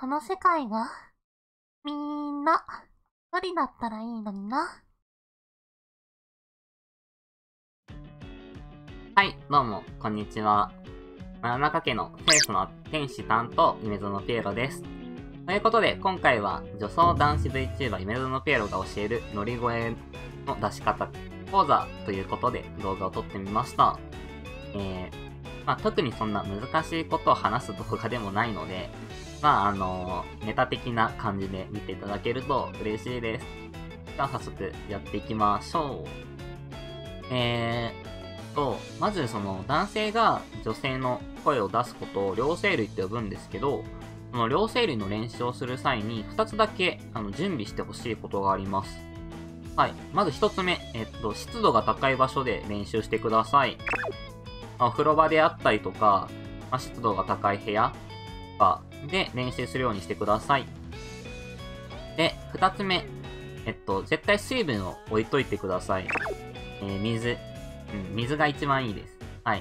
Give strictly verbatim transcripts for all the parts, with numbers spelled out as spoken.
この世界が、みんな、一人だったらいいのにな。 はい、どうも、こんにちは。真夜中家のセンスの天使担当、夢園ピエロです。ということで、今回は女装男子 VTuber 夢園ピエロが教える乗り声の出し方講座ということで動画を撮ってみました。えー、まあ、特にそんな難しいことを話す動画でもないので、まあ、あのー、ネタ的な感じで見ていただけると嬉しいです。では早速やっていきましょう。えーと、まずその男性が女性の声を出すことを両声類って呼ぶんですけど、その両声類の練習をする際にふたつだけあの準備してほしいことがあります。はい。まずひとつめ、えっと、湿度が高い場所で練習してください。まあ、お風呂場であったりとか、まあ、湿度が高い部屋とかで練習するようにしてください。で、ふたつめ、えっと、絶対水分を置いといてください。えー、水。うん、水が一番いいです。はい。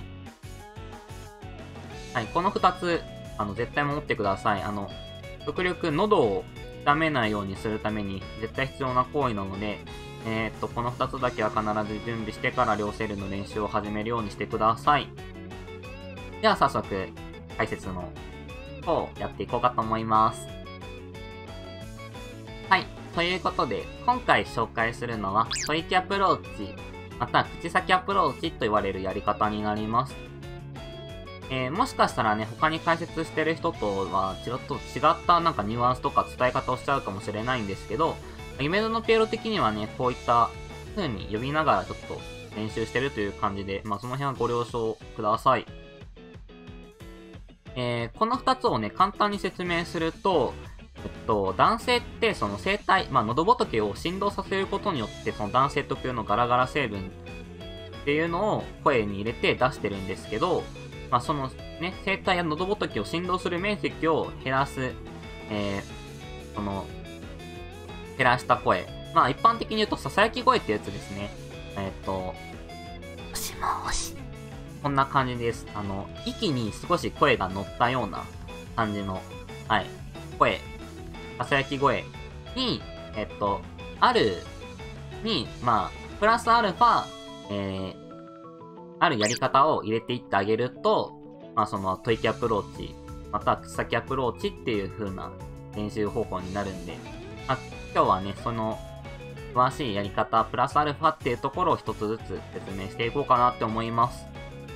はい、この二つ、あの、絶対守ってください。あの、極力喉を痛めないようにするために絶対必要な行為なので、えー、っと、この二つだけは必ず準備してから両声類の練習を始めるようにしてください。では早速、解説の方をやっていこうかと思います。はい、ということで、今回紹介するのは、吐息アプローチ、また口先アプローチと言われるやり方になります。えー、もしかしたらね、他に解説してる人とはちょっと違ったなんかニュアンスとか伝え方をしちゃうかもしれないんですけど、夢園ピエロ的にはね、こういった風に呼びながらちょっと練習してるという感じで、まあその辺はご了承ください。えー、この二つをね、簡単に説明すると、えっと、男性ってその声帯、まあ、喉仏を振動させることによって、その男性特有のガラガラ成分っていうのを声に入れて出してるんですけど、まあ、そのね、声帯や喉仏を振動する面積を減らす、えー、その、減らした声。まあ、一般的に言うと、囁き声ってやつですね。えっと、もしもし。こんな感じです。あの、息に少し声が乗ったような感じの、はい、声。囁き声に、えっと、あるに、まあ、プラスアルファ、えー、あるやり方を入れていってあげると、まあ、その、吐息アプローチ、または口先アプローチっていう風な練習方法になるんで、まあ、今日はね、その、詳しいやり方、プラスアルファっていうところを一つずつ説明していこうかなって思います。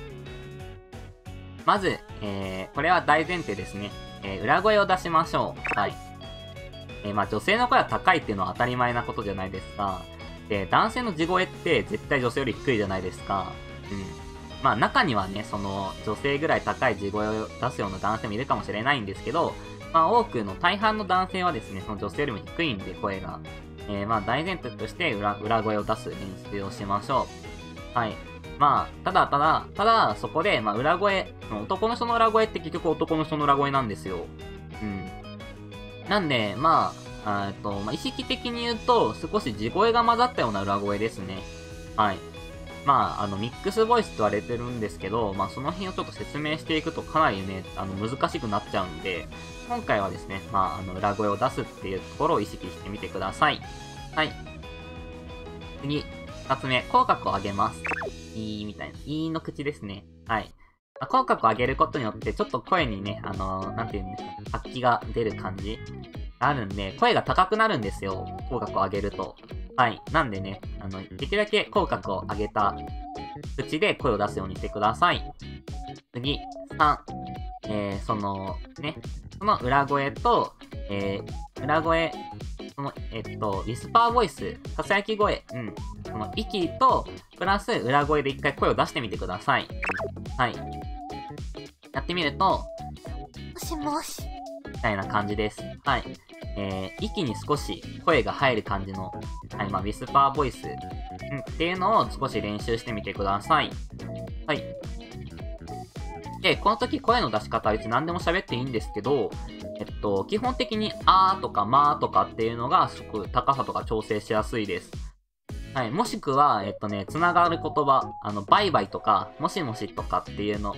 まず、えー、これは大前提ですね。えー、裏声を出しましょう。はい。えー、まあ女性の声は高いっていうのは当たり前なことじゃないですか。で、男性の地声って絶対女性より低いじゃないですか。うん。まあ中にはね、その女性ぐらい高い地声を出すような男性もいるかもしれないんですけど、まあ多くの大半の男性はですね、その女性よりも低いんで声が。えー、まあ大前提として裏、裏声を出す練習をしましょう。はい。まあ、ただただ、ただそこで、まあ裏声、男の人の裏声って結局男の人の裏声なんですよ。うん。なんで、まあ、えっと、まあ、意識的に言うと、少し地声が混ざったような裏声ですね。はい。まあ、あの、ミックスボイスと言われてるんですけど、まあ、その辺をちょっと説明していくとかなりね、あの、難しくなっちゃうんで、今回はですね、まあ、あの、裏声を出すっていうところを意識してみてください。はい。次、二つ目、口角を上げます。いーみたいな。いーの口ですね。はい。口角を上げることによって、ちょっと声にね、あのー、なんていうんですか、活気が出る感じがあるんで、声が高くなるんですよ。口角を上げると。はい。なんでね、あの、できるだけ口角を上げた口で声を出すようにしてください。次、さん。えー、その、ね、その裏声と、えー、裏声、その、えっと、ウィスパーボイス、囁き声、うん。その、息と、プラス裏声で一回声を出してみてください。はい。やってみると、もしもし、みたいな感じです。はい。えー、息に少し声が入る感じの、はい、まあ、ウィスパーボイス、うん、っていうのを少し練習してみてください。はい。で、この時声の出し方は別に何でも喋っていいんですけど、えっと、基本的にあーとかまーとかっていうのがすごく高さとか調整しやすいです。はい。もしくは、えっとね、つながる言葉、あの、バイバイとか、もしもしとかっていうの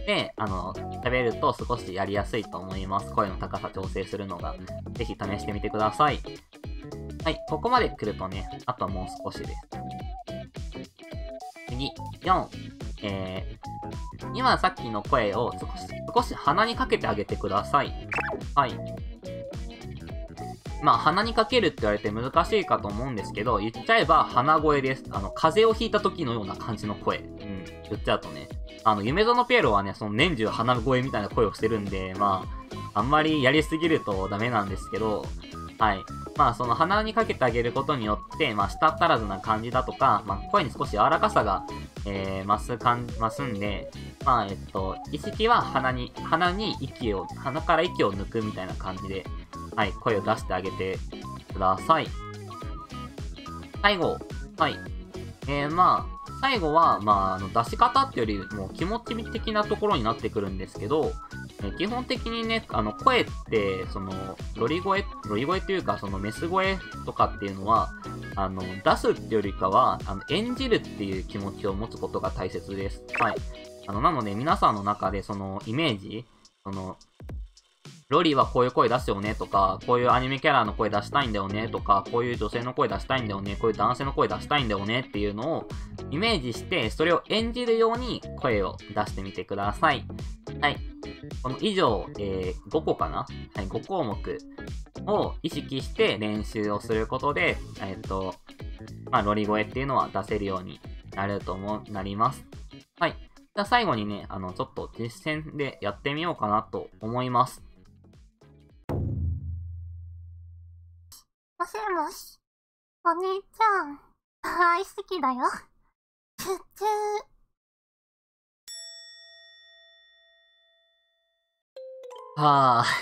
で、あの、喋ると少しやりやすいと思います。声の高さ調整するのが。ぜひ試してみてください。はい、ここまで来るとね、あとはもう少しです。次、よん。えー、今さっきの声を少し、少し鼻にかけてあげてください。はい。まあ、鼻にかけるって言われて難しいかと思うんですけど、言っちゃえば鼻声です。あの、風邪をひいた時のような感じの声。うん、言っちゃうとね。あの、夢園ピエロはね、その年中鼻声みたいな声をしてるんで、まあ、あんまりやりすぎるとダメなんですけど、はい。まあ、その鼻にかけてあげることによって、まあ、舌足らずな感じだとか、まあ、声に少し柔らかさが、えー、増すかん、増すんで、まあ、えっと、意識は鼻に、鼻に息を、鼻から息を抜くみたいな感じで、はい、声を出してあげてください。最後、はい。えー、まあ、最後は、まあ、あの、出し方っていうよりも気持ち的なところになってくるんですけど、えー、基本的にね、あの、声って、その、ロリ声、ロリ声っていうか、その、メス声とかっていうのは、あの、出すっていうよりかは、あの、演じるっていう気持ちを持つことが大切です。はい。あの、なので、皆さんの中で、その、イメージ、その、ロリはこういう声出すよねとか、こういうアニメキャラの声出したいんだよねとか、こういう女性の声出したいんだよね、こういう男性の声出したいんだよねっていうのをイメージして、それを演じるように声を出してみてください。はい。この以上、えー、ごこかなはい、ご項目を意識して練習をすることで、えっと、まあ、ロリ声っていうのは出せるようになると思う、なります。はい。じゃあ最後にね、あの、ちょっと実践でやってみようかなと思います。 もしもし、お兄ちゃん、大好きだよ。チュッチュー。はぁ。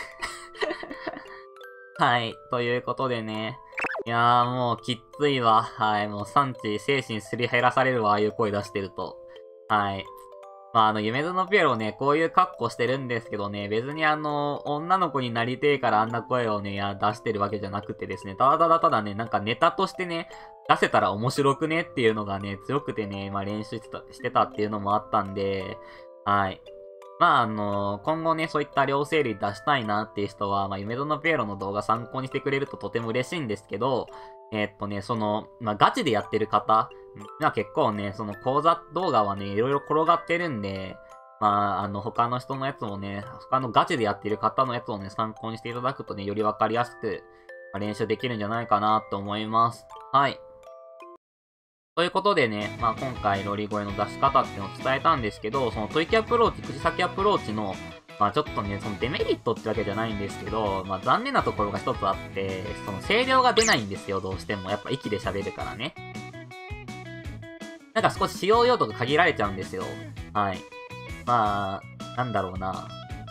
はい。ということでね。いやーもうきっついわ。はい。もう産地、精神すり減らされるわ。ああいう声出してると。はい。まあ、あの、夢園ピエロね、こういう格好してるんですけどね、別にあの、女の子になりてえからあんな声をね、や、出してるわけじゃなくてですね、ただただただね、なんかネタとしてね、出せたら面白くねっていうのがね、強くてね、まあ練習してた、してたっていうのもあったんで、はい。まああの、今後ね、そういった両生類出したいなっていう人は、まあ夢園ピエロの動画参考にしてくれるととても嬉しいんですけど、えー、っとね、その、まあガチでやってる方、まあ結構ね、その講座動画はね、いろいろ転がってるんで、まあ、あの、他の人のやつもね、他のガチでやってる方のやつをね、参考にしていただくとね、よりわかりやすく、まあ、練習できるんじゃないかなと思います。はい。ということでね、まあ今回ロリ声の出し方っていうのを伝えたんですけど、その吐息アプローチ、口先アプローチの、まあちょっとね、そのデメリットってわけじゃないんですけど、まあ残念なところが一つあって、その声量が出ないんですよ、どうしても。やっぱ息で喋るからね。なんか少し使用用途が限られちゃうんですよ。はい。まあ、なんだろうな。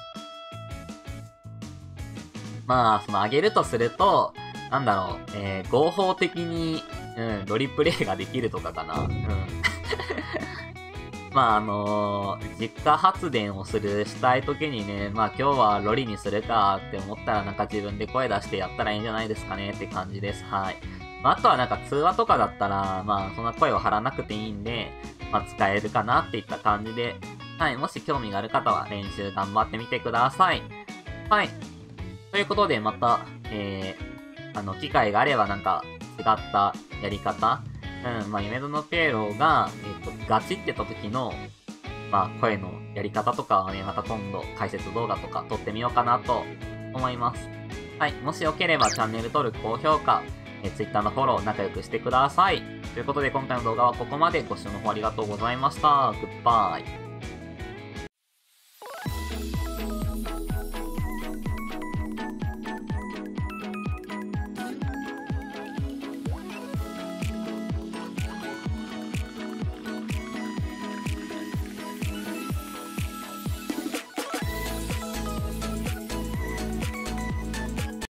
まあ、その上げるとすると、なんだろう、えー、合法的に、うん、ロリプレイができるとかかな。うん。まあ、あのー、実家発電をする、したい時にね、まあ今日はロリにするかって思ったらなんか自分で声出してやったらいいんじゃないですかねって感じです。はい。まあ、あとはなんか通話とかだったら、まあそんな声を張らなくていいんで、まあ使えるかなっていった感じで、はい、もし興味がある方は練習頑張ってみてください。はい。ということでまた、えー、あの、機会があればなんか違ったやり方、うん、まあ、夢園ピエロが、えっと、ガチってた時の、まあ、声のやり方とかはね、また今度解説動画とか撮ってみようかなと思います。はい。もしよければチャンネル登録、高評価、えー、Twitter のフォロー仲良くしてください。ということで今回の動画はここまで。ご視聴の方ありがとうございました。グッバイ。